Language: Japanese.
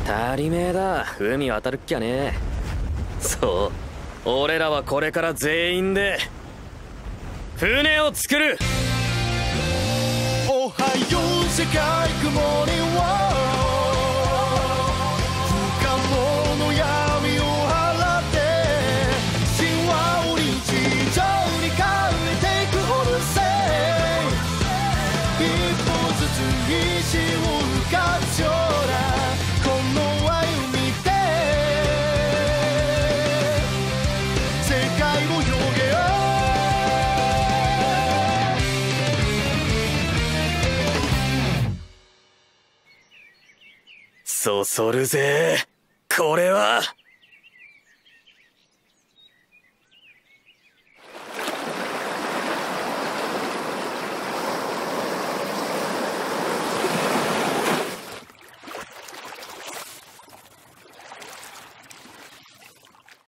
足りめえだ。海渡るっきゃねえ。そう、俺らはこれから全員で船を作る。 おはよう世界雲には不可能の闇を払って神話を日常に変えていくオルセイ。一歩ずつ石を浮かぶ将来、この歩みで世界を広げよう。 そそるぜこれは。